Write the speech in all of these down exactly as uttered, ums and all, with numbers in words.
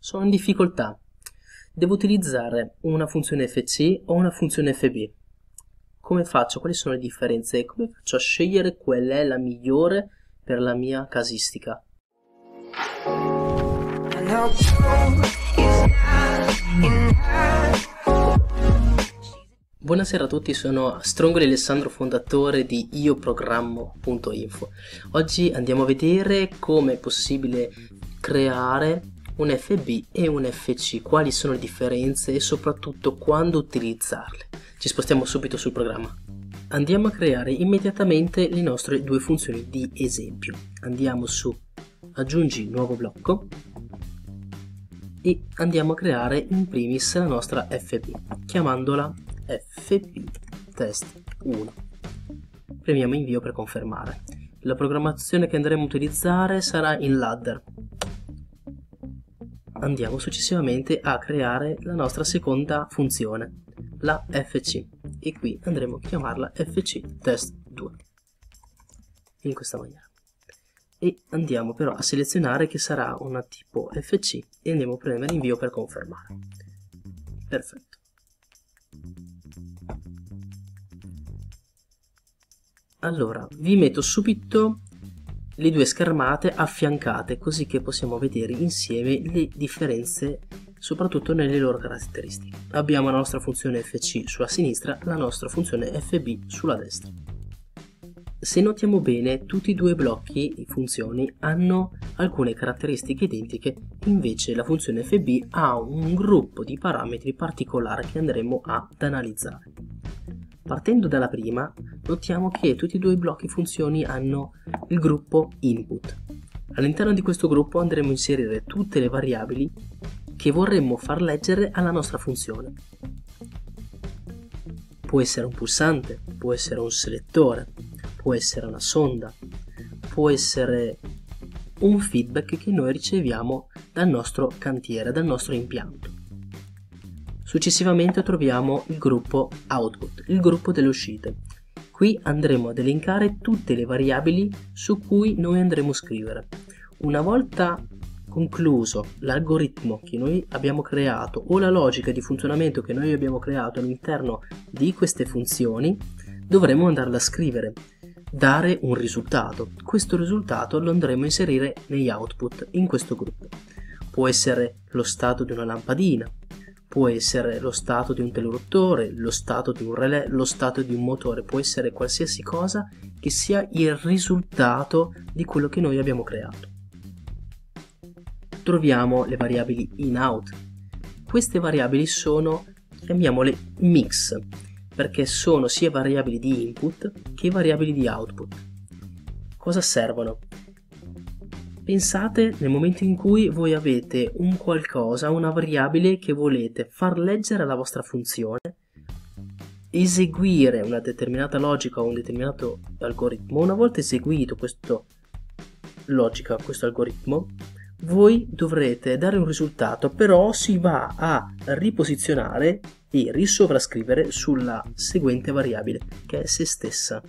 sono in difficoltà. Devo utilizzare una funzione F C o una funzione F B. Come faccio? Quali sono le differenze? E come faccio a scegliere qual è la migliore per la mia casistica? Buonasera a tutti, sono Strongoli Alessandro, fondatore di io programmo punto info. Oggi andiamo a vedere come è possibile creare un F B e un F C, quali sono le differenze e soprattutto quando utilizzarle. Ci spostiamo subito sul programma. Andiamo a creare immediatamente le nostre due funzioni di esempio. Andiamo su aggiungi nuovo blocco e andiamo a creare in primis la nostra F B, chiamandola F B test uno. Premiamo invio per confermare. La programmazione che andremo a utilizzare sarà in ladder. Andiamo successivamente a creare la nostra seconda funzione, la F C, e qui andremo a chiamarla F C test due, in questa maniera. E andiamo però a selezionare che sarà una tipo F C e andiamo a premere invio per confermare. Perfetto. Allora, vi metto subito le due schermate affiancate così che possiamo vedere insieme le differenze, soprattutto nelle loro caratteristiche. Abbiamo la nostra funzione F C sulla sinistra, la nostra funzione F B sulla destra. Se notiamo bene, tutti e due i blocchi di funzioni hanno alcune caratteristiche identiche, invece la funzione F B ha un gruppo di parametri particolare che andremo ad analizzare. Partendo dalla prima, notiamo che tutti e due i blocchi funzioni hanno il gruppo input. All'interno di questo gruppo andremo a inserire tutte le variabili che vorremmo far leggere alla nostra funzione. Può essere un pulsante, può essere un selettore, può essere una sonda, può essere un feedback che noi riceviamo dal nostro cantiere, dal nostro impianto. Successivamente troviamo il gruppo output, il gruppo delle uscite. Qui andremo ad elencare tutte le variabili su cui noi andremo a scrivere. Una volta concluso l'algoritmo che noi abbiamo creato o la logica di funzionamento che noi abbiamo creato all'interno di queste funzioni, dovremo andarla a scrivere, dare un risultato. Questo risultato lo andremo a inserire negli output in questo gruppo. Può essere lo stato di una lampadina, può essere lo stato di un teleruttore, lo stato di un relè, lo stato di un motore, può essere qualsiasi cosa che sia il risultato di quello che noi abbiamo creato. Troviamo le variabili in-out. Queste variabili sono, chiamiamole mix, perché sono sia variabili di input che variabili di output. Cosa servono? Pensate nel momento in cui voi avete un qualcosa, una variabile che volete far leggere alla vostra funzione, eseguire una determinata logica o un determinato algoritmo. Una volta eseguito questa logica, questo algoritmo, voi dovrete dare un risultato, però si va a riposizionare e risovrascrivere sulla seguente variabile, che è se stessa.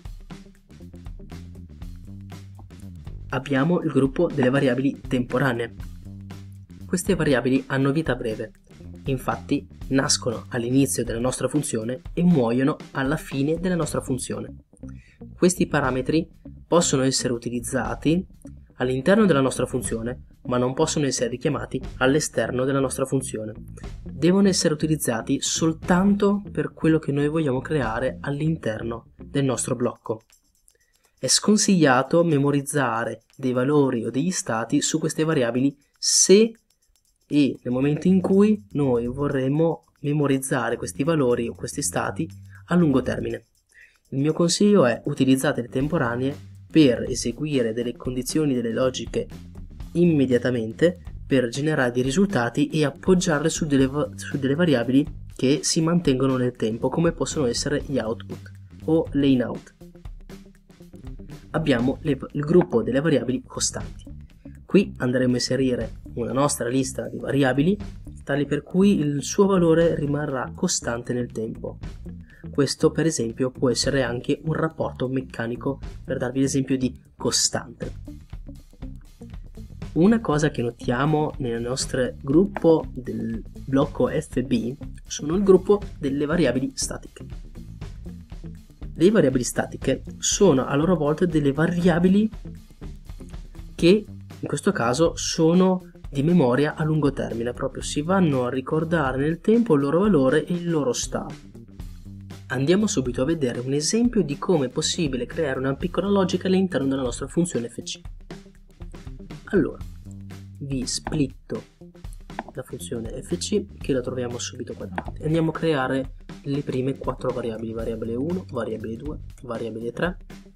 Abbiamo il gruppo delle variabili temporanee. Queste variabili hanno vita breve, infatti nascono all'inizio della nostra funzione e muoiono alla fine della nostra funzione. Questi parametri possono essere utilizzati all'interno della nostra funzione, ma non possono essere richiamati all'esterno della nostra funzione. Devono essere utilizzati soltanto per quello che noi vogliamo creare all'interno del nostro blocco. È sconsigliato memorizzare dei valori o degli stati su queste variabili se e nel momento in cui noi vorremmo memorizzare questi valori o questi stati a lungo termine. Il mio consiglio è: utilizzate le temporanee per eseguire delle condizioni, delle logiche immediatamente, per generare dei risultati e appoggiarle su delle, su delle variabili che si mantengono nel tempo, come possono essere gli output o le in-out. Abbiamo le, il gruppo delle variabili costanti. Qui andremo a inserire una nostra lista di variabili tali per cui il suo valore rimarrà costante nel tempo. Questo per esempio può essere anche un rapporto meccanico, per darvi l'esempio di costante. Una cosa che notiamo nel nostro gruppo del blocco F B sono il gruppo delle variabili statiche. Le variabili statiche sono a loro volta delle variabili che in questo caso sono di memoria a lungo termine, proprio si vanno a ricordare nel tempo il loro valore e il loro stato. Andiamo subito a vedere un esempio di come è possibile creare una piccola logica all'interno della nostra funzione F C. Allora, vi splitto la funzione F C, che la troviamo subito qua davanti. Andiamo a creare le prime quattro variabili, variabile uno, variabile due, variabile tre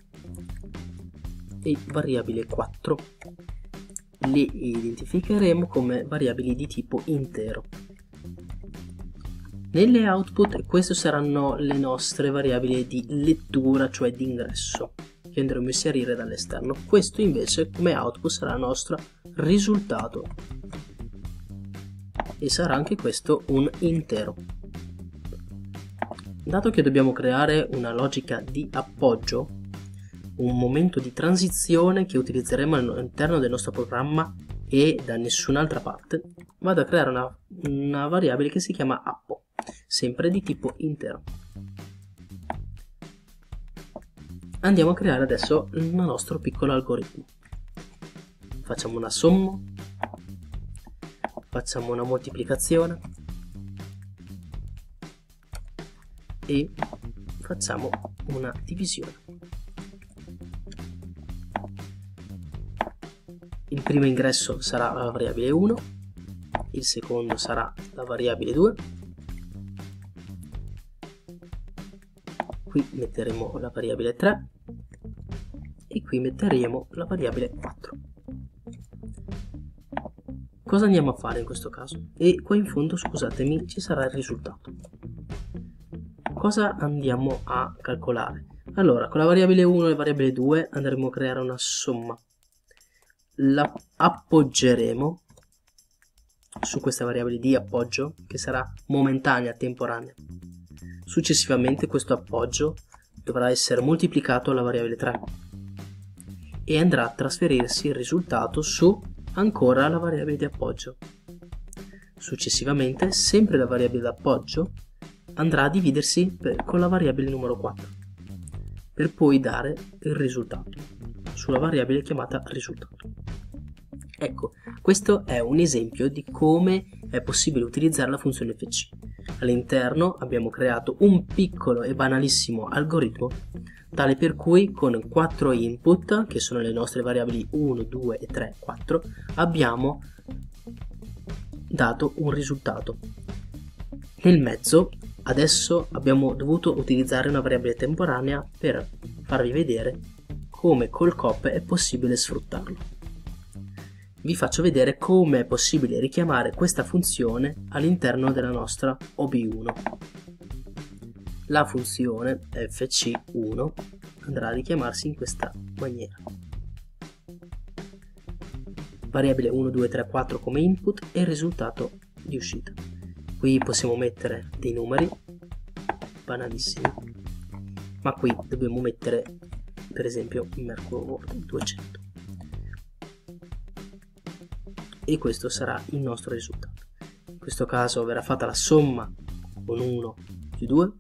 e variabile quattro. Le identificheremo come variabili di tipo intero. Nelle output queste saranno le nostre variabili di lettura, cioè di ingresso, che andremo a inserire dall'esterno. Questo invece come output sarà il nostro risultato e sarà anche questo un intero. Dato che dobbiamo creare una logica di appoggio, un momento di transizione che utilizzeremo all'interno del nostro programma e da nessun'altra parte, vado a creare una, una variabile che si chiama appo, sempre di tipo intero. Andiamo a creare adesso il nostro piccolo algoritmo. Facciamo una somma, facciamo una moltiplicazione e facciamo una divisione. Il primo ingresso sarà la variabile uno, il secondo sarà la variabile due, qui metteremo la variabile tre e qui metteremo la variabile quattro. Cosa andiamo a fare in questo caso? E qua in fondo, scusatemi, ci sarà il risultato. Cosa andiamo a calcolare? Allora, con la variabile uno e la variabile due andremo a creare una somma. La appoggeremo su questa variabile di appoggio, che sarà momentanea, temporanea. Successivamente questo appoggio dovrà essere moltiplicato alla variabile tre e andrà a trasferirsi il risultato su ancora la variabile di appoggio. Successivamente, sempre la variabile di appoggio andrà a dividersi per, con la variabile numero quattro, per poi dare il risultato sulla variabile chiamata risultato. Ecco, questo è un esempio di come è possibile utilizzare la funzione F C. All'interno abbiamo creato un piccolo e banalissimo algoritmo, tale per cui con quattro input, che sono le nostre variabili uno, due e tre, quattro, abbiamo dato un risultato. Nel mezzo adesso abbiamo dovuto utilizzare una variabile temporanea per farvi vedere come col cop è possibile sfruttarlo. Vi faccio vedere come è possibile richiamare questa funzione all'interno della nostra O B uno. La funzione F C uno andrà a richiamarsi in questa maniera. Variabile uno, due, tre, quattro come input e il risultato di uscita. Qui possiamo mettere dei numeri, banalissimi, ma qui dobbiamo mettere per esempio il Mercury World duecento. E questo sarà il nostro risultato. In questo caso verrà fatta la somma con uno più due,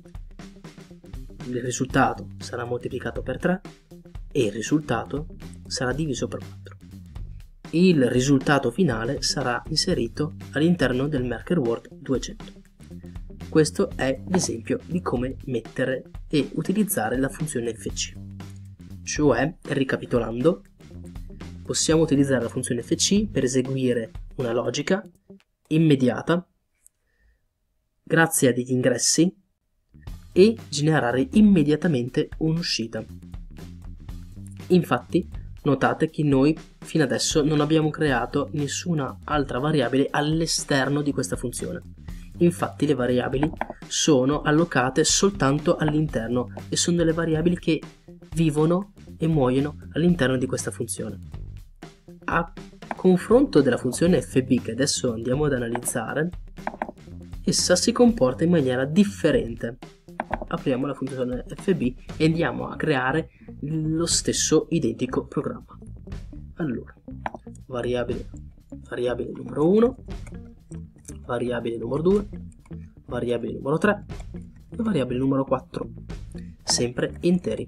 il risultato sarà moltiplicato per tre e il risultato sarà diviso per quattro. Il risultato finale sarà inserito all'interno del Mercury World duecento. Questo è l'esempio di come mettere e utilizzare la funzione F C. Cioè, ricapitolando, possiamo utilizzare la funzione F C per eseguire una logica immediata grazie a degli ingressi e generare immediatamente un'uscita. Infatti, notate che noi fino adesso non abbiamo creato nessuna altra variabile all'esterno di questa funzione. Infatti le variabili sono allocate soltanto all'interno e sono delle variabili che vivono e muoiono all'interno di questa funzione. A confronto della funzione F B che adesso andiamo ad analizzare, essa si comporta in maniera differente. Apriamo la funzione F B e andiamo a creare lo stesso identico programma. Allora, variabile, variabile numero uno, variabile numero due, variabile numero tre e variabile numero quattro, sempre interi.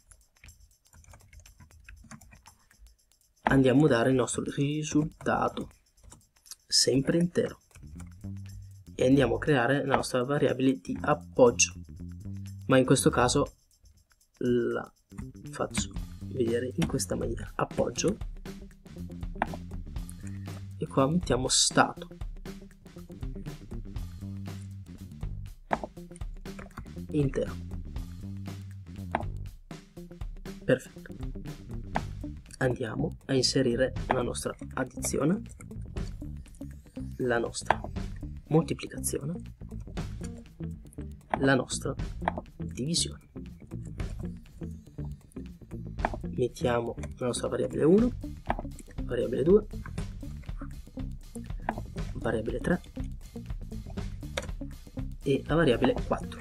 Andiamo a dare il nostro risultato, sempre intero, e andiamo a creare la nostra variabile di appoggio, ma in questo caso la faccio vedere in questa maniera: appoggio, e qua mettiamo stato. Intero. Perfetto. Andiamo a inserire la nostra addizione, la nostra moltiplicazione, la nostra divisione. Mettiamo la nostra variabile uno, variabile due, variabile tre e la variabile quattro.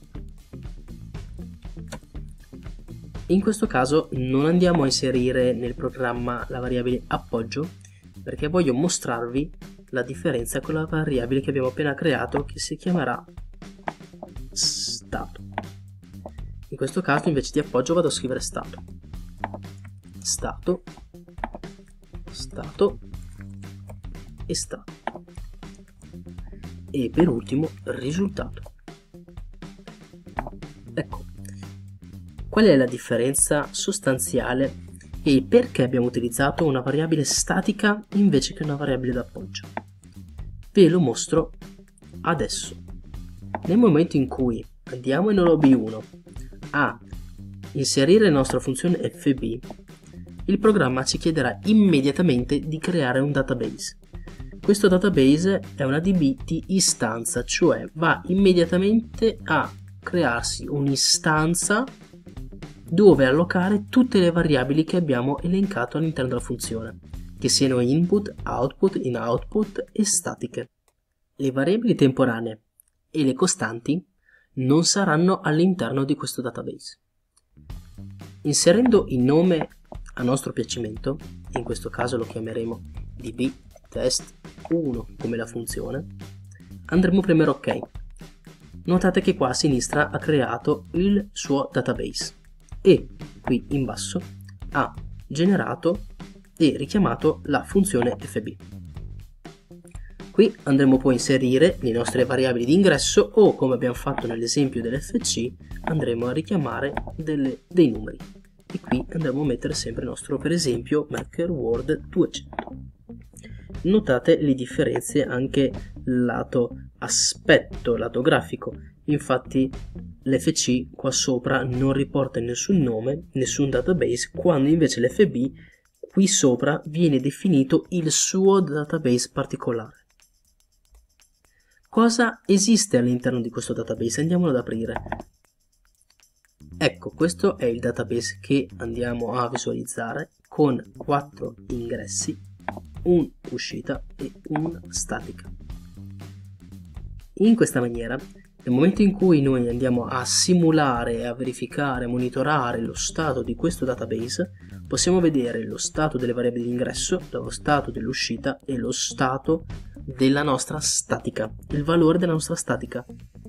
In questo caso non andiamo a inserire nel programma la variabile appoggio, perché voglio mostrarvi la differenza con la variabile che abbiamo appena creato, che si chiamerà stato. In questo caso invece di appoggio vado a scrivere stato, stato, stato e stato, e per ultimo risultato. Ecco, qual è la differenza sostanziale e perché abbiamo utilizzato una variabile statica invece che una variabile d'appoggio? Ve lo mostro adesso. Nel momento in cui andiamo in O B uno a inserire la nostra funzione F B, il programma ci chiederà immediatamente di creare un database. Questo database è una D B di istanza, cioè va immediatamente a crearsi un'istanza dove allocare tutte le variabili che abbiamo elencato all'interno della funzione, che siano input, output, in output e statiche. Le variabili temporanee e le costanti non saranno all'interno di questo database. Inserendo il nome a nostro piacimento, in questo caso lo chiameremo D B test uno come la funzione, andremo a premere OK. Notate che qua a sinistra ha creato il suo database e qui in basso ha generato e richiamato la funzione F B. Qui andremo poi a inserire le nostre variabili di ingresso o, come abbiamo fatto nell'esempio dell'F C, andremo a richiamare delle, dei numeri. E qui andremo a mettere sempre il nostro, per esempio, marker word duecento. Notate le differenze anche lato aspetto, lato grafico. Infatti l'F C qua sopra non riporta nessun nome, nessun database, quando invece l'F B qui sopra viene definito il suo database particolare. Cosa esiste all'interno di questo database? Andiamolo ad aprire. Ecco, questo è il database che andiamo a visualizzare con quattro ingressi, un uscita e una statica. In questa maniera, nel momento in cui noi andiamo a simulare, a verificare, a monitorare lo stato di questo database, possiamo vedere lo stato delle variabili di ingresso, lo stato dell'uscita e lo stato della nostra statica, il valore della nostra statica.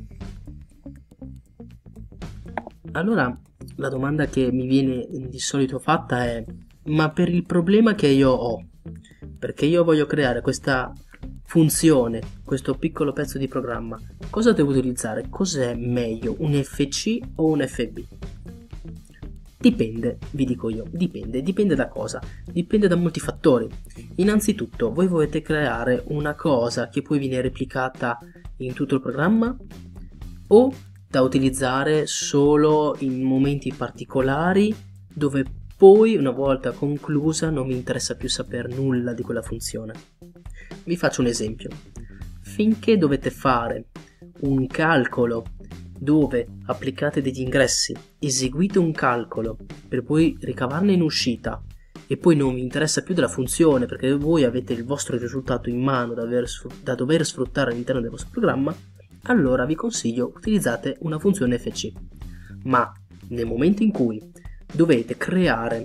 Allora, la domanda che mi viene di solito fatta è: ma per il problema che io ho, perché io voglio creare questa funzione, questo piccolo pezzo di programma, cosa devo utilizzare? Cos'è meglio, un F C o un F B? Dipende, vi dico io, dipende, dipende da cosa? Dipende da molti fattori. Innanzitutto, voi volete creare una cosa che poi viene replicata in tutto il programma o da utilizzare solo in momenti particolari dove poi, una volta conclusa, non mi interessa più sapere nulla di quella funzione. Vi faccio un esempio. Finché dovete fare un calcolo dove applicate degli ingressi, eseguite un calcolo per poi ricavarne in uscita e poi non vi interessa più della funzione perché voi avete il vostro risultato in mano da, aver, da dover sfruttare all'interno del vostro programma, allora vi consiglio utilizzate una funzione F C. Ma nel momento in cui dovete creare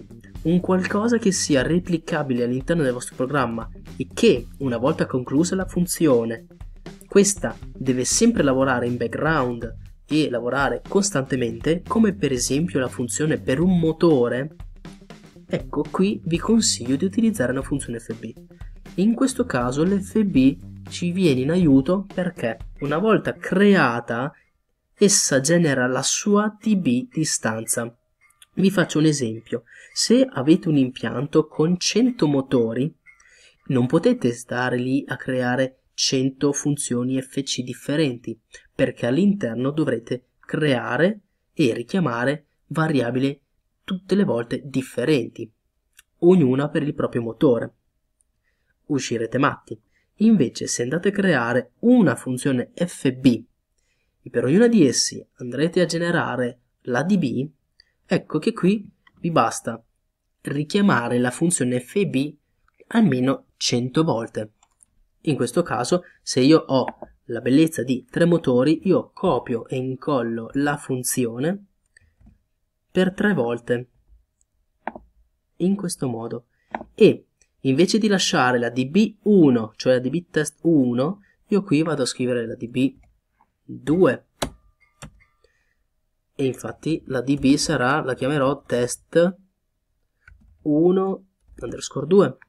un qualcosa che sia replicabile all'interno del vostro programma e che, una volta conclusa la funzione, questa deve sempre lavorare in background e lavorare costantemente, come per esempio la funzione per un motore, ecco qui vi consiglio di utilizzare una funzione F B. In questo caso l'F B ci viene in aiuto perché una volta creata essa genera la sua D B di stanza. Vi faccio un esempio: se avete un impianto con cento motori, non potete stare lì a creare cento funzioni F C differenti, perché all'interno dovrete creare e richiamare variabili tutte le volte differenti, ognuna per il proprio motore. Uscirete matti. Invece, se andate a creare una funzione F B e per ognuna di essi andrete a generare la D B, ecco che qui vi basta richiamare la funzione F B almeno cento volte. In questo caso, se io ho la bellezza di tre motori, io copio e incollo la funzione per tre volte, in questo modo, e invece di lasciare la D B uno, cioè la D B test uno, io qui vado a scrivere la D B due. E infatti la D B sarà, la chiamerò test uno underscore due.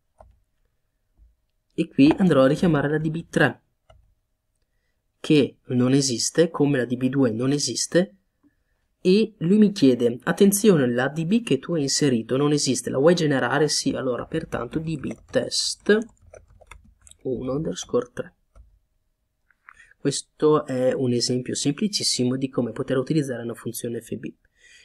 E qui andrò a richiamare la D B tre, che non esiste, come la D B due non esiste, e lui mi chiede: attenzione, la D B che tu hai inserito non esiste, la vuoi generare? Sì, allora pertanto D B test uno underscore tre. Questo è un esempio semplicissimo di come poter utilizzare una funzione F B.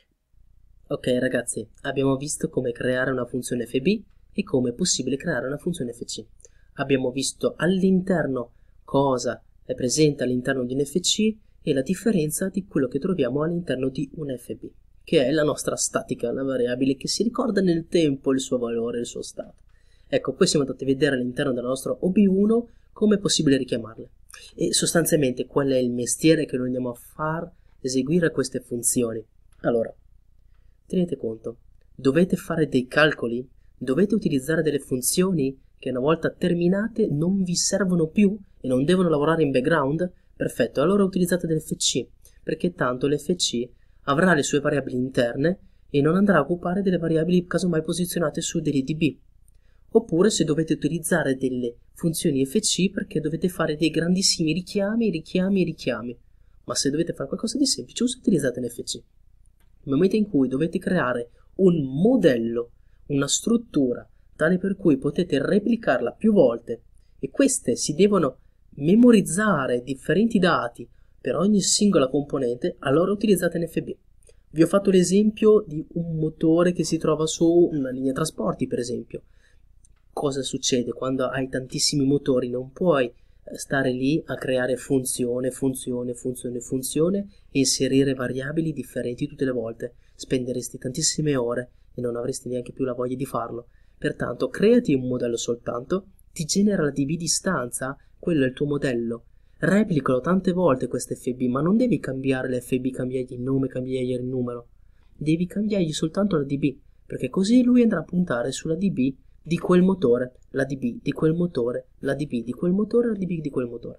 Ok ragazzi, abbiamo visto come creare una funzione F B e come è possibile creare una funzione F C. Abbiamo visto all'interno cosa è presente all'interno di un F C e la differenza di quello che troviamo all'interno di un F B, che è la nostra statica, la variabile che si ricorda nel tempo il suo valore, il suo stato. Ecco, poi siamo andati a vedere all'interno del nostro O B uno come è possibile richiamarle. E sostanzialmente qual è il mestiere che noi andiamo a far eseguire queste funzioni. Allora, tenete conto, dovete fare dei calcoli, dovete utilizzare delle funzioni che una volta terminate non vi servono più e non devono lavorare in background. Perfetto, allora utilizzate l'F C, perché tanto l'F C avrà le sue variabili interne e non andrà a occupare delle variabili casomai posizionate su delle D B. Oppure se dovete utilizzare delle funzioni F C perché dovete fare dei grandissimi richiami, richiami, richiami. Ma se dovete fare qualcosa di semplice, utilizzate l'F C. Nel momento in cui dovete creare un modello, una struttura, tale per cui potete replicarla più volte e queste si devono memorizzare differenti dati per ogni singola componente, allora utilizzate l'F B. Vi ho fatto l'esempio di un motore che si trova su una linea trasporti, per esempio. Cosa succede quando hai tantissimi motori? Non puoi stare lì a creare funzione, funzione, funzione, funzione e inserire variabili differenti tutte le volte. Spenderesti tantissime ore e non avresti neanche più la voglia di farlo. Pertanto, creati un modello soltanto, ti genera la D B di stanza, quello è il tuo modello. Replicalo tante volte questo F B, ma non devi cambiare l'F B, cambiargli il nome, cambiargli il numero. Devi cambiargli soltanto la D B, perché così lui andrà a puntare sulla D B di quel motore, la D B di quel motore, la D B di quel motore, la D B di quel motore.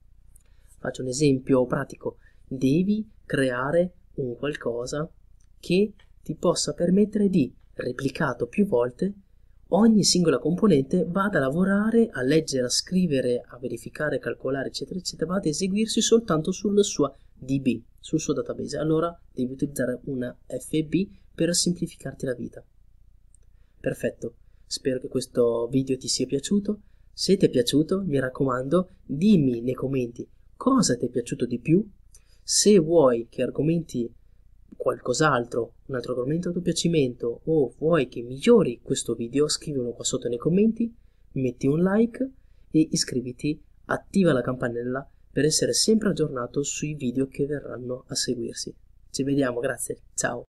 Faccio un esempio pratico. Devi creare un qualcosa che ti possa permettere di, replicato più volte, ogni singola componente vada a lavorare, a leggere, a scrivere, a verificare, calcolare, eccetera, eccetera, vada a eseguirsi soltanto sulla sua D B, sul suo database. Allora devi utilizzare una F B per semplificarti la vita. Perfetto. Spero che questo video ti sia piaciuto. Se ti è piaciuto, mi raccomando, dimmi nei commenti cosa ti è piaciuto di più. Se vuoi che argomenti qualcos'altro, un altro argomento a tuo piacimento, o vuoi che migliori questo video, scrivilo qua sotto nei commenti, metti un like e iscriviti, attiva la campanella per essere sempre aggiornato sui video che verranno a seguirsi. Ci vediamo, grazie, ciao!